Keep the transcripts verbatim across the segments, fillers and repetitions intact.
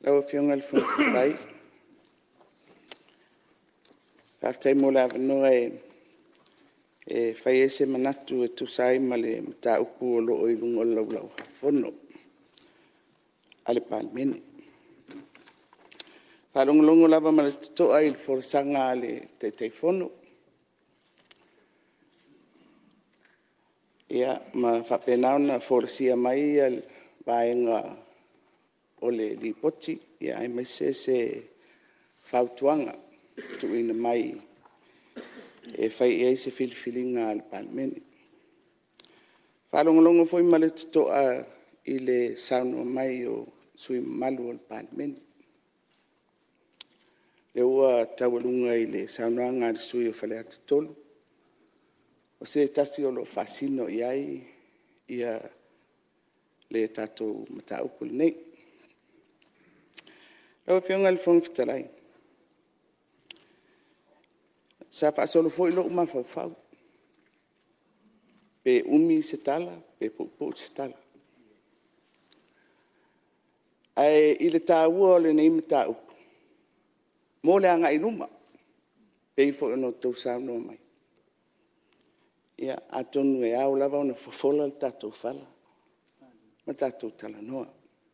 Lau fionga le fungai. After mo la no e e fai ese manatu e tu sai male ta upu lo o ilungo lau lau fono. Ale palmene. Falong longo lava male to ai for sanga ale te te fono. Ia ma fa penau na for sia mai al vaenga ole li poti ia ai me se se fautuanga tu ina mai e fai e se fil filinga al palmene. Falong longo foi male to a ile sauno mai o sui malu al palmene. Le ua tawalunga ile sauno anga sui o fale atu tolu. O se tasi o lo fasino iai ia le tatou mataupu nei. Lau fionga le fong fitalai. Sa fasolo foi lo uma fau. Pe umi se tala, pe pupu se tala. Ai ile taua o le nei mataupu. Mo le anga iluma. Pe ifo no tau sauno mai. Ia atonu e au lava ona fofola le tatou fala. Ma tatou talanoa.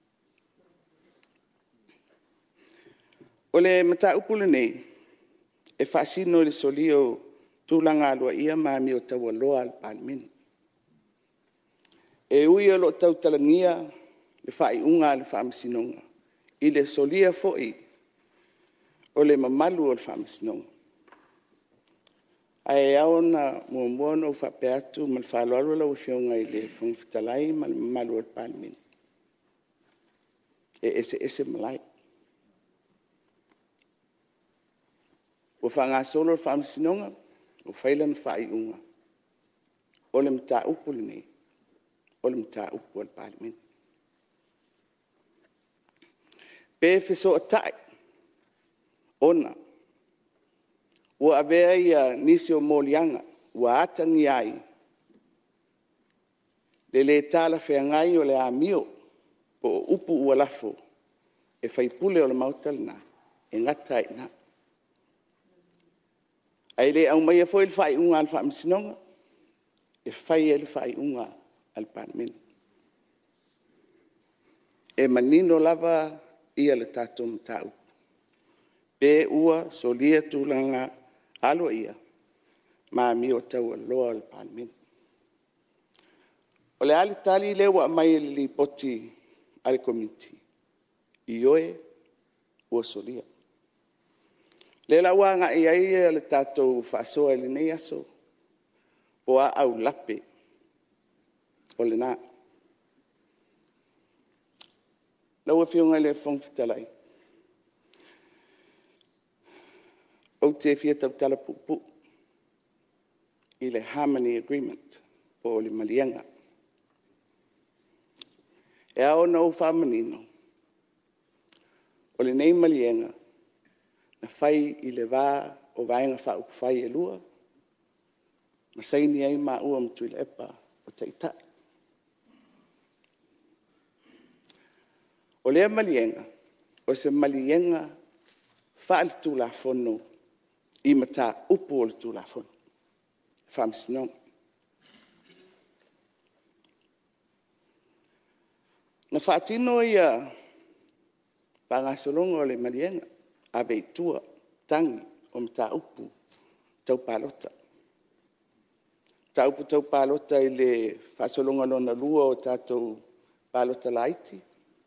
O le mataupu le nei, e fasino le solio tūlanga alua ia maami o tau aloa al palmene. E ui o lo tau talangia le whai unga le whaamasinonga. I le solia foi o le mamalu o le whaamasinonga. Ai au na mua mua no whape atu ma le whaloalo lau fionga i le whangwhitalai ma le mamalu o le palmene. E ese ese malai. O whanga solo le whaamasinonga, o whaila na whai unga. O le mta upu le nei. O le mta upu o le palmene. Pe fiso atai. Ona. Ua avea ia nisi o molianga. Ua atangi ai. Le le tala whengai o le amio. Po upu ua lafo. E whaipule o le mautalina. E ngata ina. Ai le au mai e foi le whai unga al whaamisinonga. E whai e le whai unga al palmene. E manino lava ia le tatou matau. Pe ua solia tūlanga alo ia. Ma mi o tau aloa al palmene. O le ali tali le wa mai li poti al community. I oe ua solia. Le la wanga i ai le tatou whasoa ili nei aso. O a au lape. O le nā. Lau e fionga le whangwhitalai. O te fia tau tala pupu. I le Harmony Agreement. Po le malianga. E ao na o whamanino. O le nei malianga. Na whai i le wā o vaenga wha upu whai e lua. Ma saini ai ma ua mtu i le epa o taitai. O lea malienga, o se malienga wha le tū la whono i mata upu o le tū la whono. Whamsinong. Na whaatino ia pangasolonga o le malienga. Ave tua tangi o mta upu tau palota. Ta upu tau palota i le whasolonga lona lua o tatou palota laiti.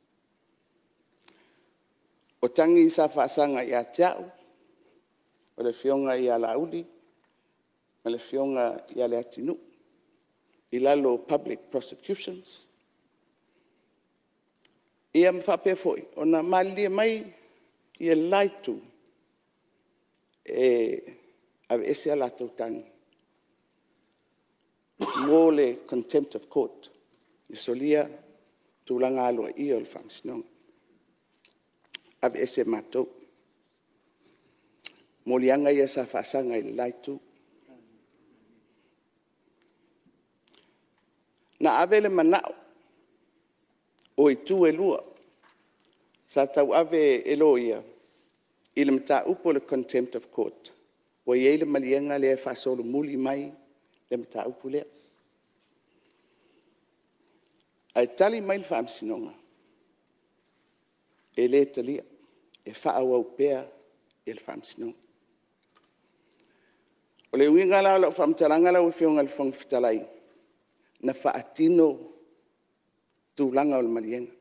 O tangi sa whaasanga i a teau, o le fionga i a lauli, o le fionga i a le atinu. I lalo public prosecutions. Ia mwhape foi, o na mali mai i e laitu e ave ese ala tau tangi. Mo le contempt of court. I solia tūlanga aloa i o le whamsinonga. Ave ese matou. Mo lianga i esa whaasanga i le laitu. Na ave le manao o i tu e lua. Sa tau ave eloia, i le mta upo le contempt of court. O iei le malienga le fa solo muli mai le mta upo lea. Ai tali mai le whaamsinonga. E le talia, e wha au pea e le whaamsinonga. O le uinga la o whaamtalanga la o whionga le whangfitalai. Na whaatino tūlanga o le malienga.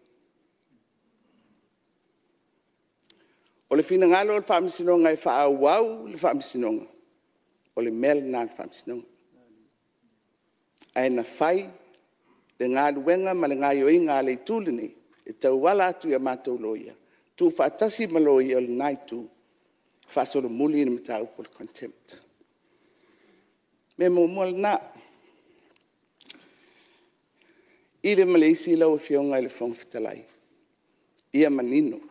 O le fina ngalo le whaamisinonga e wha au au le whaamisinonga. O le mel na le whaamisinonga. Ai na whai le ngā luenga ma le ngā ioi ngā le tūlini e tau wala atu ia mātou loia. Tu whaatasi ma loia o le nai tu whaasolo muli ni mta upo le contempt. Me mo mo le nā. I le Malaysia lau e whionga i le whangfitalai. Ia manino.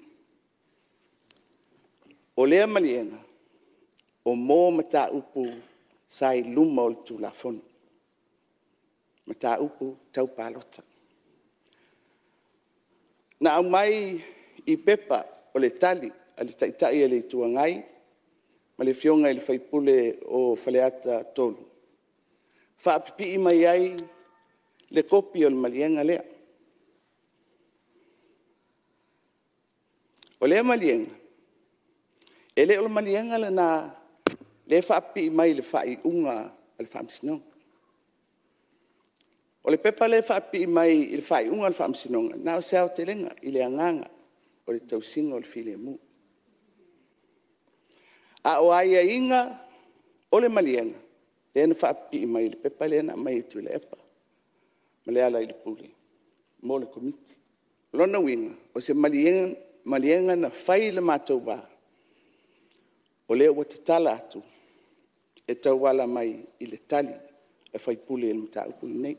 O lea malienga, o mō mata upu sai luma o le tūlafonu. Mata upu tau palota. Na au mai i pepa o le tali, a le taitai e le tuangai, ma le whionga i le whaipule o whaleata tolu. Whaapipi i mai ai le kopi o le malienga lea. O lea malienga, e le o le malienga le na le whaapipi i mai le whai unga al whaamsinonga. O le pepa le whaapi mai i le whai unga le whaamsinonga, na o seao te lenga i le anganga o le tausinga o le Fiame. A o aia inga o le malienga, le na whaapi mai i le pepa le na mai tu le epa, ma le ala i le puli, mo le komiti. Lona winga, o se malienga, malienga na whai le mātou wā, o le o te tala atu, e tau wala mai i le tali, e whai puli e le mta upu nei.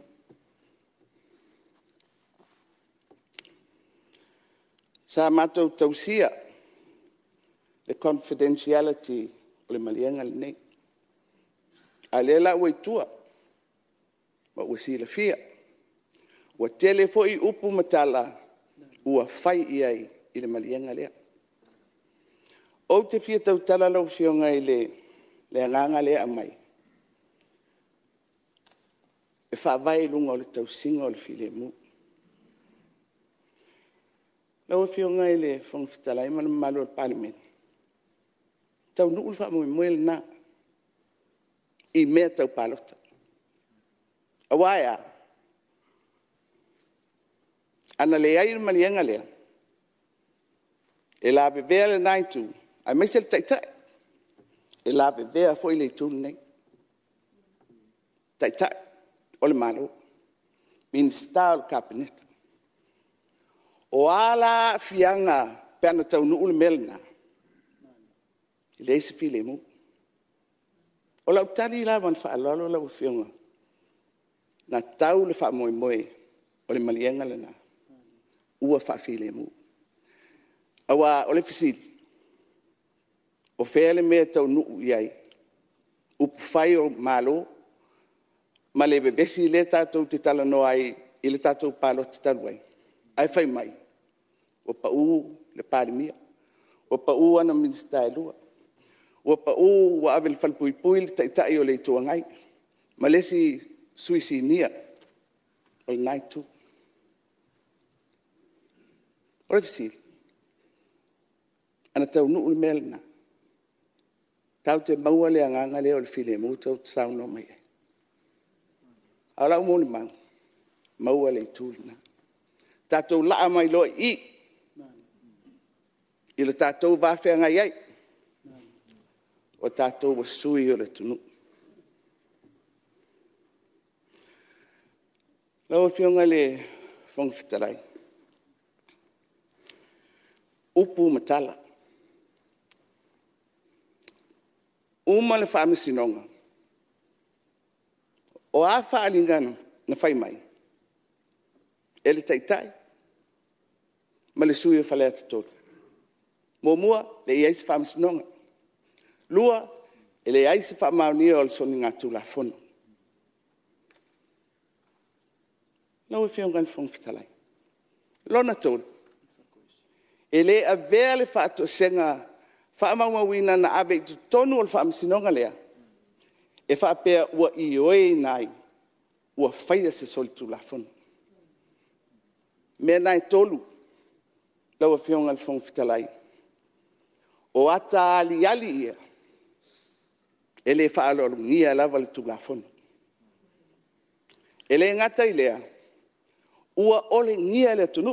Sa mātou tausia le confidentiality o le malienga le nei. A le la ua itua, ma ua si la fia. Ua telefo i upu matala ua fai iai i le malienga lea. O te fia tau tala lau fionga i le, le anganga lea mai. E whaavai lunga o le tausinga o le Fiame. Lau whionga i le whangfitalai ma le malo al parliament. Tau nuu wha mo i moe na i mea tau palota. Awaia, ana le ai malienga lea, e la bevea le naitu, ai mai se le taitai, e la bevea fo i le tūnu nei. Taitai, o le malo, minsta o le kabineta. O ala fianga pena tau nuu le melna. I le ese Fiame. O lau tari la wan wha alolo lau fionga. Na tau le wha moe moe o le malienga le na. Ua wha Fiame. Awa o le fisili. O whea le mea tau nuu iai. Upu whai o malo. Ma le bebesi le tātou te tala no ai. I le tātou palo te talu ai. Ai whai mai. O pa u le parimia. O pa u ana minista e lua. O pa u wa avel falpui pui le taitai o le tuangai. Ma lesi suisi nia. O le naitu. O le fisili. Ana tau nuu le melna. Tau te maua le anganga le o le Fiame. Tau te sao no mai. Ala umo le mang. Maua le tūlina. Tātou laa mai loa i. I le tātou wāwhea ngai ai. O tātou wa sui o le tunu. Lau whionga le whangwhitarai. Upu matala. Uma le whaamisinonga. O a whaalingana na whai mai. E le taitai. Ma le sui o whaleata tolu. Mo mua le iai se whaamisinonga. Lua e le iai se whaamaunia o le soni ngā tūlafono. Lau e whionga le whangwhitalai. Lona tolu. E le a vea le fatu senga whaamawawina na abe tu tonu o le whaamsinonga lea. E whaapea ua i oe nai, ua whaia se soli tu lafonu. Mea nai tolu, lau a whionga le whong fitalai. O ata ali ali ia, e le whaalorungia lava le tu lafonu. E le ngata i lea, ua ole ngia le tunu.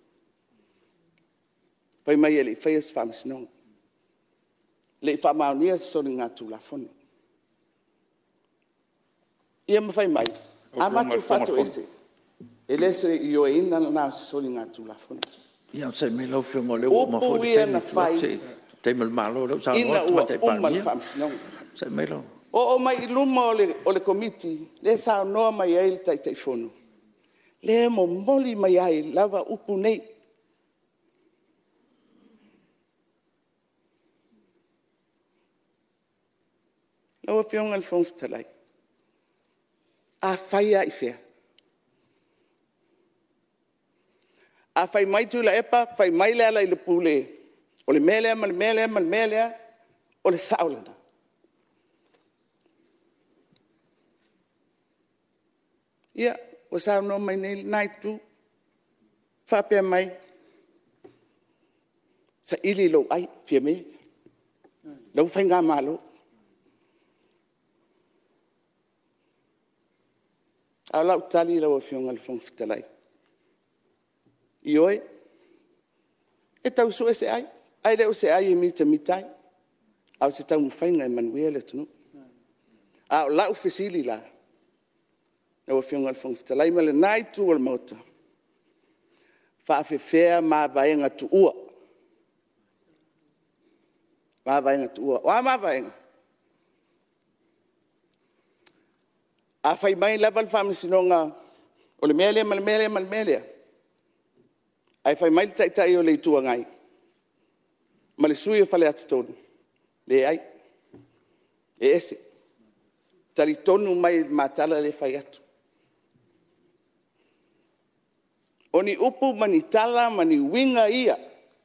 Pai mai e le whaia se whaamsinonga. Le whaamaunia se soli ngā tu lafonu. Ia mawhai mai, a matu fatu ese. E le se i o e ina na se soli ngā tu lafonu. Ia se me lau whionga leo o Upu ia na whai. Te mal malo lau sa ina ua uma le whaamsinonga. Se me lau. O o mai i luma o le, o le komiti, le sa noa mai ai le tai tai whonu. Le mo moli mai ai lava upu nei. Laua whionga le whongfutalai. A whaia i whea. A whai mai tu la epa, whai mai le ala i le pule. O le melea, ma le melea, ma le melea, o le saolana. Ia, o sao no mai nei nai tu. Whapea mai. Sa ili lo ai, Fiame. Lau whai ngā malo. Au lau tali lau a whionga le whongfitalai. I oe, e tau sue se ai. Ai leo se ai e mita mitai. Au se tau mwhainga e manuia le tunu. Au lau fesili la. Lau a whionga le whongfitalai ma le nai tu al mauta. Whaafewhea mā vaenga tu ua. Mā vaenga tu ua. Wa mā vaenga. A whai mai lava le whaamisinonga o le melea, ma le melea, ma le melea. Ai whai mai le taitai o le itua ngai. Ma le sui o whale atu tonu. Le ai. E ese. Tari tonu mai matala le whai atu. O ni upu mani tala mani winga ia.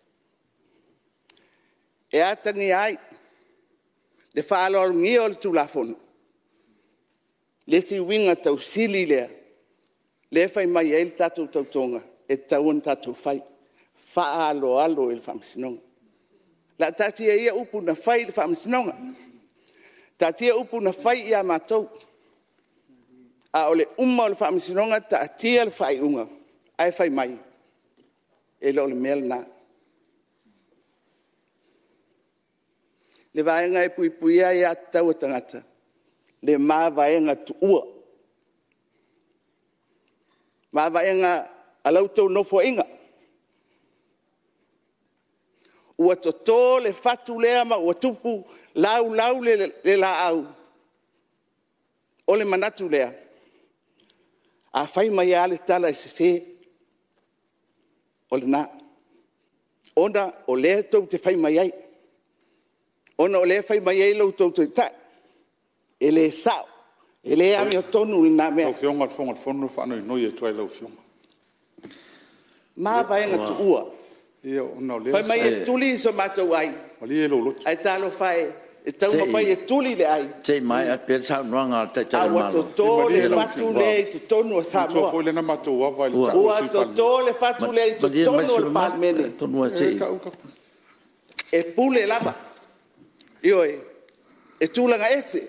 E atangi ai. Le whaalorungia o le tūlafonu. Le si winga tau sili lea. Le whai mai e le tatou tautonga. E tauan tatou whai. Whaalo alo e le whamsinonga. La tatia ia upu na whai le whamsinonga. Tatia upu na whai ia mātou. A ole umma o le whamsinonga tatia le whai unga. Ai whai mai. E lo le mel na. Le vaenga e pui pui ai a tau tangata. Le mā vaenga tu ua. Mā vaenga a lautou nofo inga. Ua toto le fatu lea ma ua tupu lau lau le, le la au. O le manatu lea. A whai mai ale tala e se se. O le na. Ona o le tau te whai mai ai. Ona o le whai mai ai lau tau te ta. E le sao. E le ami o tonu na mea. Lau whionga whonga whono whanau i noi e tuai lau whionga. Mā vaenga tu ua. Ia ona o lea. Whai mai e tuli so mātou ai. Mali e lo lotu. Ai talo whai. E tau ma whai e tuli le ai. Te mai a pēr sa nuanga te te malo. Ua to tō le fatu le i tu tonu o Samoa. Tua fo le na mātou wawa i le tau Ua to tō le fatu le i tu tonu o palmene. Tonu a te. E pule lava. Ioi. E tūlanga ese.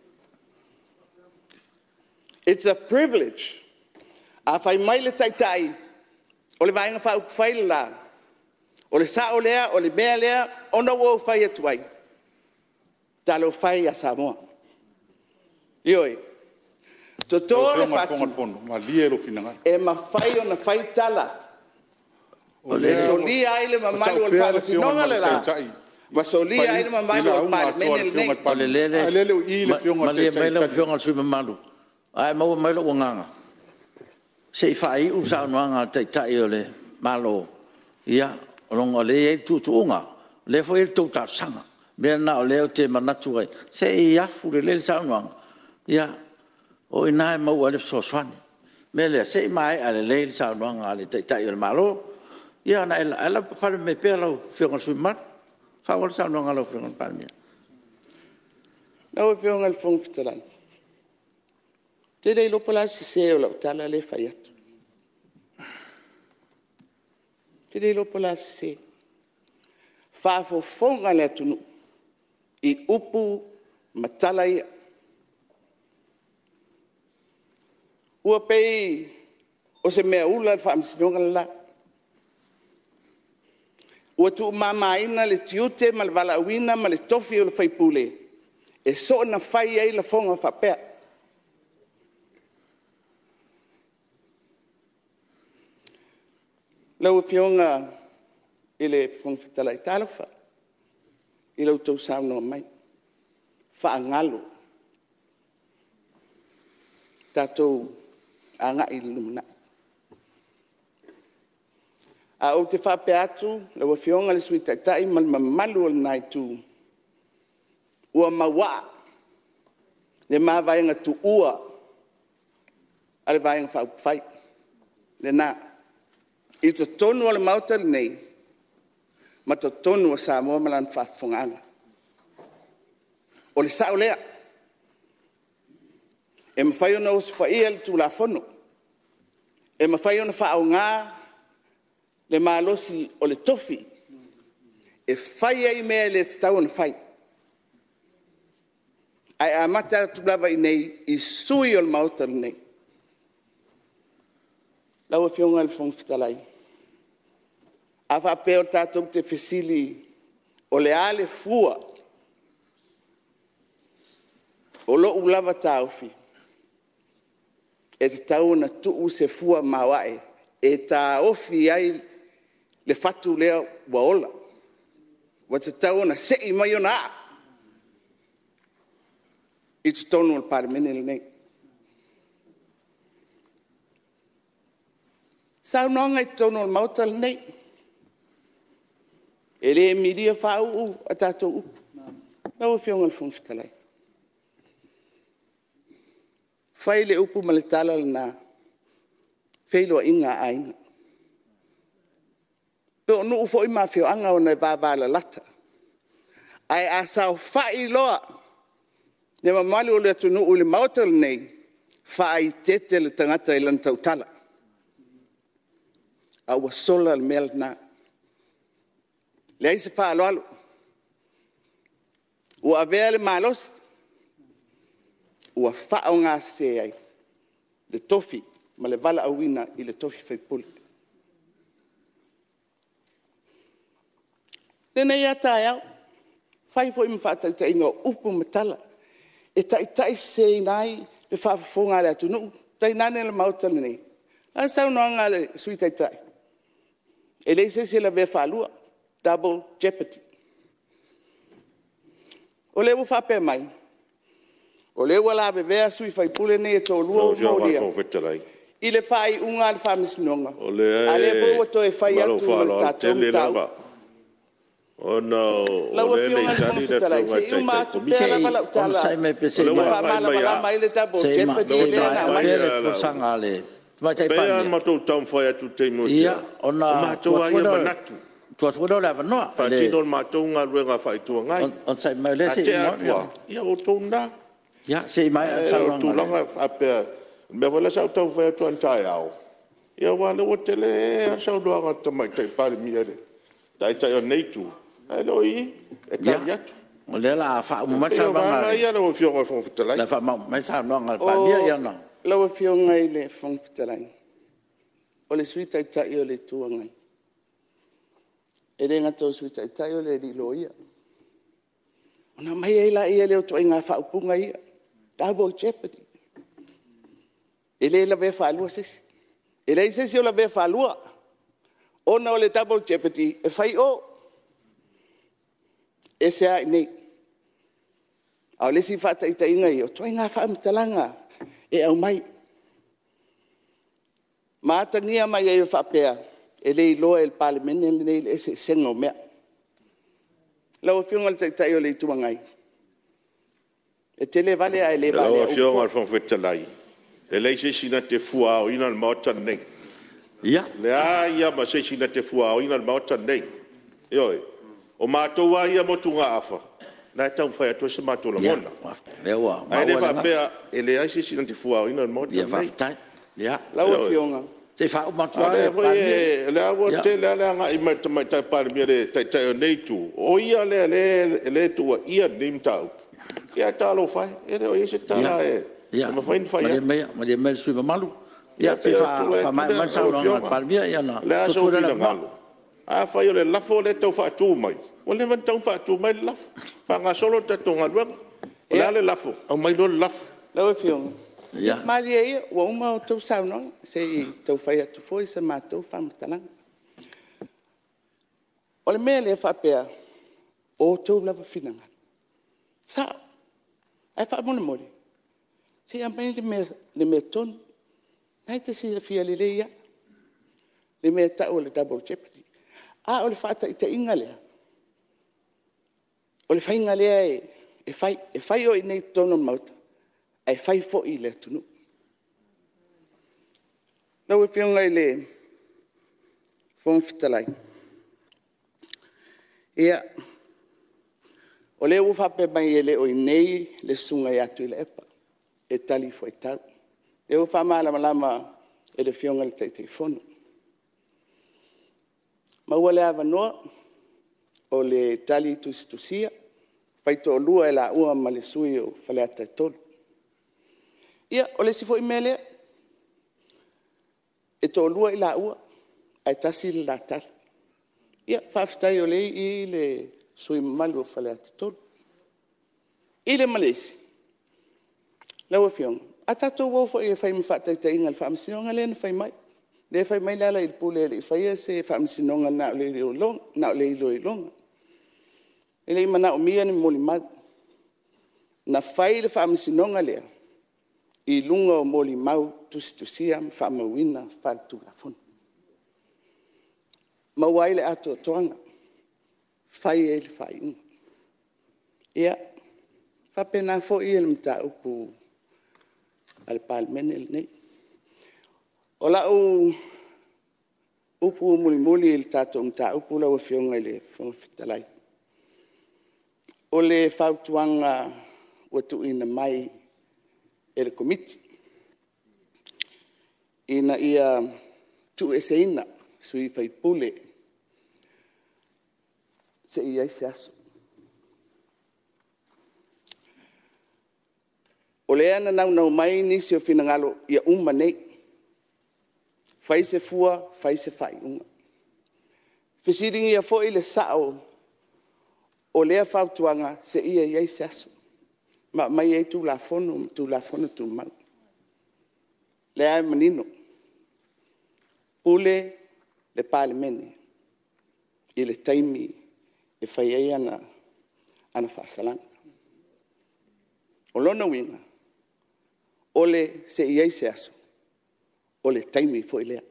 It's a privilege. A whai mai le taitai. O le vaenga whau whai la. O le sao lea, o le mea lea, ona wau whai atu ai. Talo whai a Samoa. Ioi. To tō le fatu. Ma lia e lo finanga. E ma whai o na whai tala. O le solia ai le mamalu o le whai sinonga le la. Ma solia ai le mamalu o le pale mene le nei. O le lele. Lele o i le fionga te tai. Ma lia mai le fionga sui mamalu. Ai mau mai lo nganga. Se fai u sa nganga te tai o le malo. Ia, long o le e tu tuunga. Le fo il tu ta sanga. Me na o le te manatu ai. Se ia fu le le sa nganga. Ia. O ina mau ale so swani. Me le se mai ale le sa nganga le te tai o le malo. ia na ela ela pale me pelo fionga sumat fa wal sa no ngalo fionga palmia Lau fionga le fong fitalan. Te dei lopo la si se o lau tala le fai atu. Te dei lopo la si se. Fa fo fonga le atunu. I upu matala ia. Ua pei o se mea ula fa amsinonga la. Ua tu mamaina le tiute ma le valauina ma le tofi o le faipule. E so na fai ai la fonga fa pea. Lau fionga ile fonga fitala i talofa. Ila utau sauno mai. Fa angalo. Tatou anga i lumna. A o te whape atu, lau fionga le sui taitai mal mamalu o nai tu. Ua maoa'e. Le maa vaenga tu ua. Ale vaenga whaupwhai. Le nā. I to tonu o le mautari nei. Ma to tonu o Samoa malan whafunganga. O le Taupulea. E mawhai ona o se whaia le tu la fono. E mawhai ona whaau ngā le malosi o le tofi. E whai ai mea le tatau na whai. Ai a mata tulawa i nei i sui o le mautari nei. Lau e fionga le fonga fitalai. A whape o tātou te fesili o le ale fua. O lo ulava Taofi. E te tau na tuu se fua maoa'e. E Taofi ai le fatu lea waola. Wa te tau na sei mai o na a. I te tonu al paramene le nei. Sau nonga i te tonu al mauta le nei. E le miria whau u a tātou upu. Lau fionga le funfitalai. Whai le upu ma le tala le nā. Whailoa inga a inga. Peo nuu fo i ma fio anga o nei bābāla lata. Ai a sao whai loa. Ne mamali o le atunu o le mautala nei, whaai tete le tangata i lana tautala. A ua sola le mea nā. Le aise wha alo alo. Ua avea le malos. Ua wha o ngā se ai. Le tofi, ma le vala awina i le tofi whaipuli. Nena ia tai au. Whai fo i mwhata ta inga upu matala. E tai tai se nai le whaafonga le atu nuu. Tai nane le mautana nei. A sau noanga le sui tai tai. E le se se la vea whalua. Double jeopardy. O le wu whape mai. O le wala be vea sui whaipule nei e tō lua o mauria. I le whai unga le whamisinonga. A le fua to e whai atu ma le tātou mtau. Oh no, o le le tani le funga tai ko mi sei on sai me pese o Fa mala mala mai le double jeopardy le na mai. le sanga le ma tai pe pa ma to tam foi atu te mo ia ona ma to ai ma natu tu tu do la no fa ti no ma to nga ruenga fa tu ngai on sai me le sei ia o to nda ia sei mai sa tu longa ape me vola sa to foi tu antai au ia wa le o tele sa do nga to mai tai pa mi ere tai tai nei tu Eloi, e tagliato. O le la fa un matcha banga. Ia lo fionga fon fitalai. La fa ma mai sa no ngal pa dia ia no. Lo fionga ile fon fitalai. O le suita i tai o le tuangai. E renga tō suita i tai o le rilo ia. Ona mai e la ia leo to inga fa upunga ia. Double jeopardy. E le la ve fa lua sesi. E le sesi o la ve fa lua. Ona o le double jeopardy e fai o. E se ai nei. Au lesi whata i ta inga i o toi ngā whaamitalanga e au mai. Mātangia mai e o whapea e lei loa e le palemene e nei e se senga o mea. Lau fionga le tai o le tuangai. E tele vale a e le vale. Lau fionga le fionga le E lei se sina te fua o ina le maota nei. ia Le a ia ma se sina te fua o ina ma ota nei. Ioi. O mātou a ia mo tunga afa. Na tau whai atu se mātou la ia mona. le wa Ai le va pea e le ai se sina te fua o ina ma ota ia nei. fa tai ia Lau e fionga. se fa o matua Ale e foi e le awo te le ale nga i mai mai tai pare mi le tai tai o nei tu. O ia le le le tu ia nim tau. Ia talo fai. E le o ia se tala e. ia Ma fai fai. ma le me ma le me sui malu Ia ia se fa fa mai mai sa no par via ia na le aso fina ngalo. A fai o le lafo le tau fa tu mai. O le van tau fa tu mai lafo. Fa nga solo te tonga luenga. O le ale lafo. Au mai lo lafo. Lau e fionga. ia Mari e ia, ua uma o tau sauno, se i tau whai atu foi, se mātou whamutalanga. O le mea le whapea, o tau lava whinanga. Sa, ai wha mona mori. Se a mai le mea, le mea tonu, nai te si le fia le leia, le mea tau le double jeopardy. A o le whata i te inga lea. O le whainga lea e, e whai, e whai o i nei tono mauta. Ai fai fo i le tunu. Lau e whionga i le whongwhitalai. Ia, o le uwhape mai e le o i nei le sunga i atu i le epa. E tali fo i tau. Le uwha maa lama lama e le whionga le teitei whono. Maua le awa noa o le tali tusi tusia. Whaito o lua e la ua ma le sui o whale ata tolu. Ia, o le sifo i mele, e tō lua i la ua, ai tasi le la tala. Ia, whaftai o le i le sui malu o whale ati tolu. I le malesi, lau e whionga. A tatou wau fo i e whai mwhata i te inga le whaamsinonga le na whai mai. Le whai mai lala i le pule le i whai e se whaamsinonga na o le i longa, na o le i lo i longa. E le i mana o mia ni moli madu. Na whai le whaamsinonga lea. I lunga o moli mau tusi tusia ma whamauina whaltu la fonu. Mauaile ato toanga. Whai e le whai unga. Ia, whapena fo i ele mta upu al palmene le nei. O la u upu muli muli il tato mta upu la wafionga le whangawhitalai. O le whautuanga watu ina mai e le komiti. Ina ia tu e se ina sui whai pule se ia i se aso. O le ana nau nau mai nisi o finangalo ia uma nei. Whai se fua, whai se whai unga. Whisiringi ia fo i le sao o lea whautuanga se ia i se aso. Ma mai e tu la fono, tu la fono tu mau. Le ai manino. Pule le pale mene. I le taimi e whai ai ana, ana whasalanga. O lona winga. Ole se iai se aso. Ole taimi fo i lea.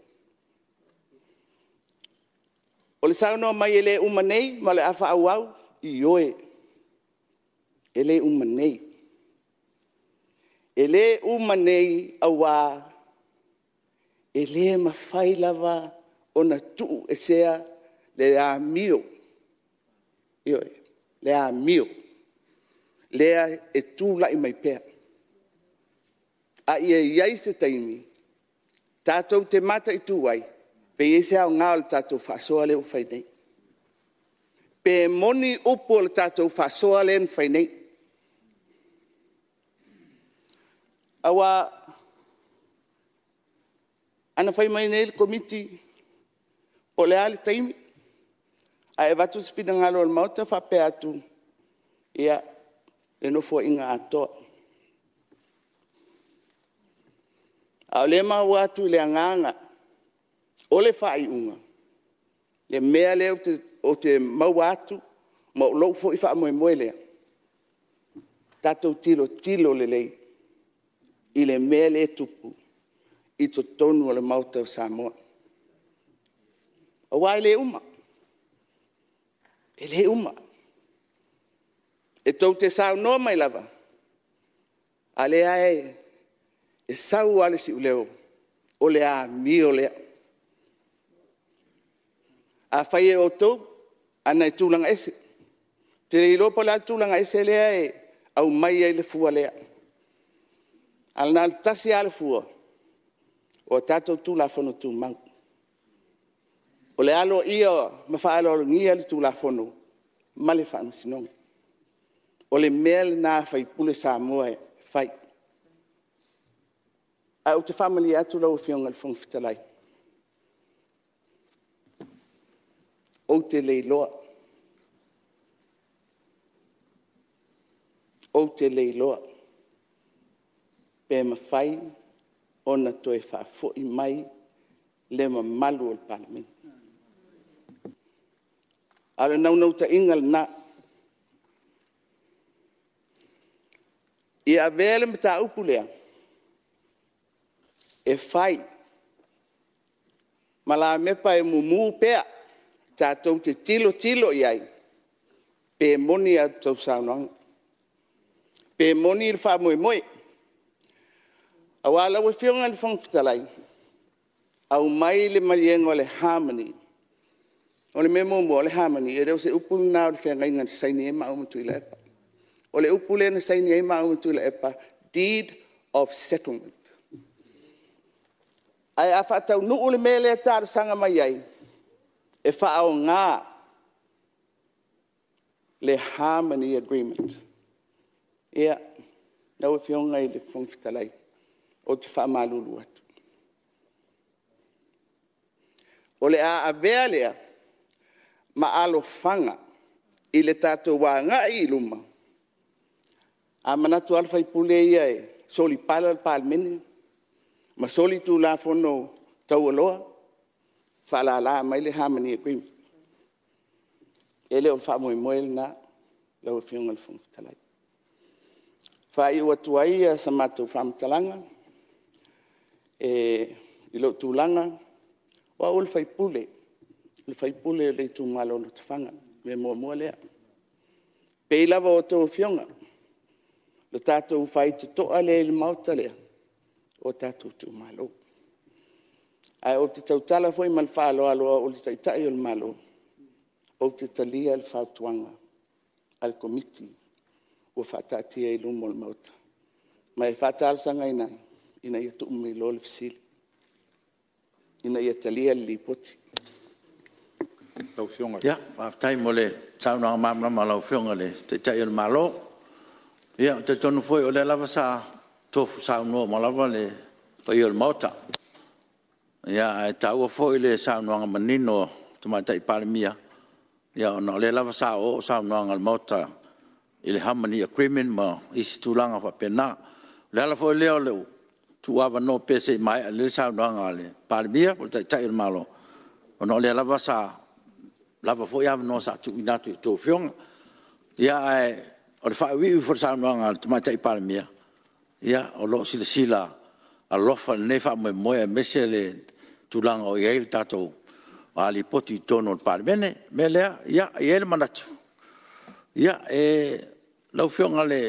Ole sauno mai ele umanei, ma le afa au au, i oe. Ele umanei. Ele umanei awa. Ele mawhai lava ona tuu e sea le a mio. Ioe, le a mio. Lea e tū lai mai pēr. A ia iai se taimi. Tātou te mata i tū ai. Pe ese au ngā le tātou whasoa leo whai nei. Pe moni upo le tātou whasoa leo whai nei. Awa, ana whai mai nei le komiti o le ale taimi. A e watu spina ngalo al mauta whape atu. Ia, le no fo inga atoa. A le mau atu le anganga. O le whai unga. Le mea leo te, o te mau atu. Ma o lou fo i wha moe moe lea. Tatou tilo tilo le lei. I le mea le tupu. I to tonu o le mauta o Samoa. A wai le uma. E le uma. E tau te sau no mai lava. A le ae, e sau ale si uleo, o le a mi o lea. a whai e o tau, ana i tūlanga ese. Te rei lopa la tūlanga ese lea e au mai e le fua lea. Al nā tasi ale fua, o tātou tūla whono tū mau. O le alo ia ma whaalo ngia le tūla whono, ma le whaano sinonga. O le mea le nā whai pule sa mua e whai. A o te whamali atu lau whionga le whong fitalai. O te leiloa. O te leiloa. Pe ma whai, ona toe whaafo i mai, le ma malu o le parliament. Ala nau nau ta ingal na. Ia vele me Taupulea. E whai. Ma la mepa e mumu pea. Tātou te tilo tilo iai. Pe moni a tau saunanga. Pe moni il wha moe moe. Au ala we whionga le whong fitalai. Au mai le marienga o le harmony. O le memo mo o le harmony. E reo se upulu nā o le whianga inga te saini e mao matu ila epa. O le upule na saini e mao matu ila epa. Deed of settlement. Ai a whatau nuu le mele a tāru sanga mai ai. E whaao ngā le harmony agreement. Ia, nau e whionga i le whong fitalai. O te whaamalulu atu. O le a avea lea, ma alo whanga i le tātou wā ngā i luma. A manatu alfa i pule ia e, soli pala le palmene, ma soli tu la fono tau aloa, whala la mai le harmony agreement. E leo le whaamoe moe le nā, lau e whionga le whangfitalai. Whai ua tuaia sa mātou whamtalanga, e i lo tūlanga, wa o le whaipule, le whaipule le tū malo no te whanga, me mua mua lea. Pei lava o tō whionga, le tātou whai te toa le le mauta lea, o tātou tū malo. Ai o te tautala foi mal whaalo aloa o le taitai o le malo, o te talia le whautuanga, al komiti, o whatatia i lumo le mauta. Mai whatalsanga i nai, ina ia tu me lo le fisili. Ina ia talia li poti. Lau whionga. Ia, whaftai mo le taunanga mamna ma lau whionga le te tai o le malo. Ia, te tonu foi o le lava sa tofu saunua ma lava le pai o le mauta. Ia, e taua foi le saunuanga manino tumatai palemia. Ia, ona le lava sa o saunuanga le mauta i le harmony agreement ma isi tūlanga whapena. Le ala foi leo leo. Tu ava no pese mai le saunuanga le palemia o te tai o le malo. Ona le lava sa lava foi ava no sa tu inatu to fiong. Ia, e o le whaawi u for saunuanga tumatai palemia. Ia, o lo sila sila a lofa le nefa mo moe mese le tūlanga o iei le tātou a li poti tono le palemene. Me lea, ia, iei le manatu. Ia, e lau fionga le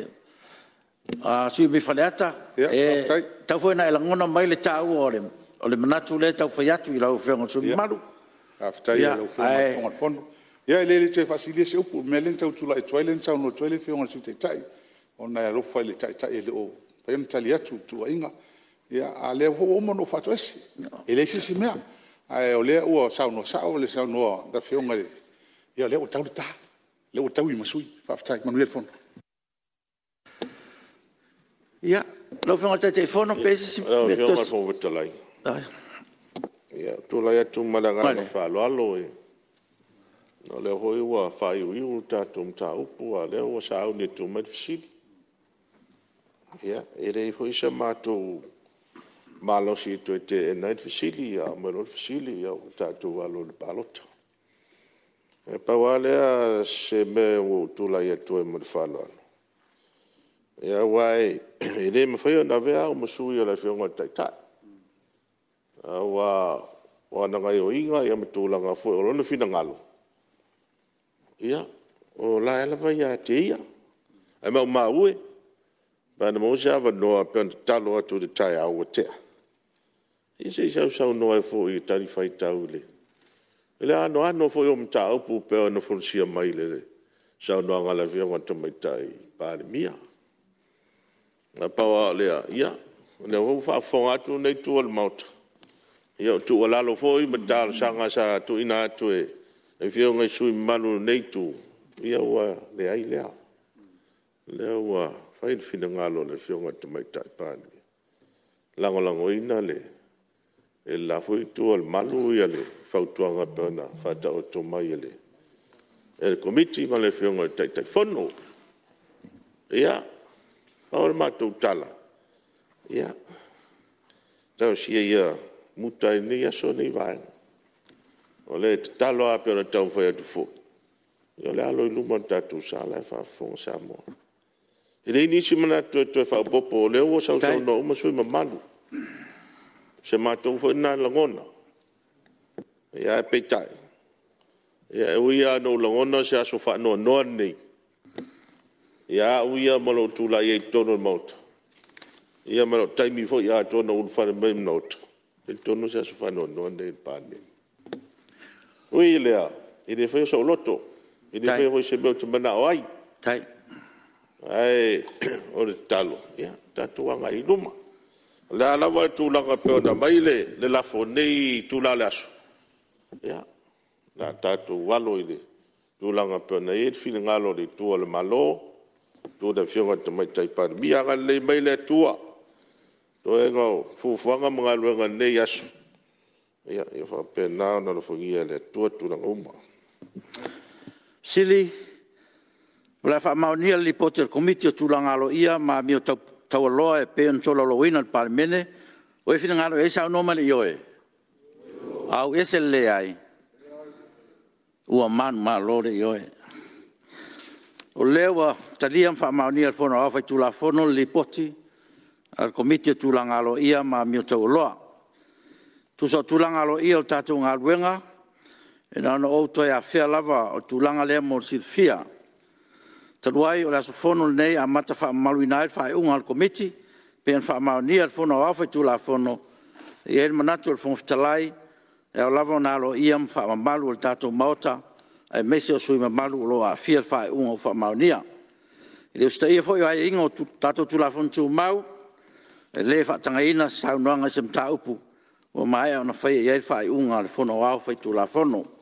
a sui mi faleata. E tau foi na elangona mai le tau o le o le manatu le tau fai atu i lau fionga sui malu. Aftai ia lau fionga fonga fondo. Ia e lele te fasilia se upu me len tau tula e toile tau no toile fionga sui te tai. Ona e lofa le tai tai le o. Pai on tali atu tua inga. Ia a le vo o mono fatu esi. E le sisi mea. Ai o le ua sauno sao le sauno da fionga le. Ia le o tau le ta. Le o tau i masui. Faftai manuel fondo. Ia, lau fionga te te fono pese si. Lau fionga fono vitalai. Ia, tula ia tu malanga na whaalo alo e. No leo hoi ua whai ui u tātou mta upu a leo ua sa au ne tu mai fisili. Ia, e rei hoi sa mātou malosi to te e nai fisili a mero fisili ia u tātou alo le palota. E paua lea se me u tula ia tu e mo le whaalo alo. Ia wai, e rei mawhai na vea o masui o la fionga tai tai. Wa wa na ngai o inga ia me tūlanga fo o lona fina ngalo. Ia, o la ela vai a te ia. Ai mau maue, ba na mo sa va no a pen talo atu de tai au o te. I se sa sa no ai fo i tari fai tau le. Le ano ano fo yo mta upu pe no fo sia mai le. Sa no ngala vi ngo to mai tai pa le mia. Na pa wa le ia. Le ho fa fo atu nei tu al maut. Ia tu ala lo fo i mta sanga sa tu ina tu e. E vi ngo sui malu nei tu. Ia wa le ai le. Le wa fa il fina ngalo le fi ngo to mai tai pa le. Lango lango ina le. E la foi tu al malu ia le fautuanga pena fata o to mai le e komiti ma le fionga tai tai fono ia ora ma tu tala ia tau si ia mutai ni aso ni vai o le talo a pena tau foi tu fo ia le alo lu monta tu sala fa fon sa mo e le ni si mana tu tu fa popo le o sa sa no mo sui ma malu se matou foi na langona ia peitai ia uia no langona se aso fa no no nei ia uia malo tula ia tono maut ia malo taimi foi ia tono un fa me not il tono se aso fa no no nei pa nei ui lea ile foi so loto ile foi foi se me mana oi tai ai o talo ia tatuanga i luma la la wa tu la ka pe na maile le la fonei tu la laso ya na tatu walo ile tu la ka pe na e fil ngalo le tu le malo tu da fionga te mai tai pa mi aga le maile tua to e ngo fu fuanga ngalo nga ne yaso ya ya fa pe na na lo fogia le tu tu la uma sili la fa maunia li poter committee tu la ngalo ia ma mi tau tau loa e pe ntolo lo wina pa mene o e fina ngalo e sa no mali yoe au ese le ai ua man ma lo de yoe o lewa talia fa mauni al fono fa tu la fono li poti al komite tu la ngalo ia ma mi tau loa tu so tu la ngalo ia o tatu ngalwenga e na no o to ya fia lava o tu la ngale mo silfia Taduai o la sofono nei a mata fa maluina fa un al committee pe fa mauni al fono afa tu la fono e el manato al fono talai e o lavo na lo iam fa malu al tato mota e mesi o sui malu lo a fia fa un fa maunia e sta ia foi ai ingo tu tato tu la fono tu mau e le fa tangaina sa unanga sem taupu o mai ona fa ia fa un al fono afa tu la fono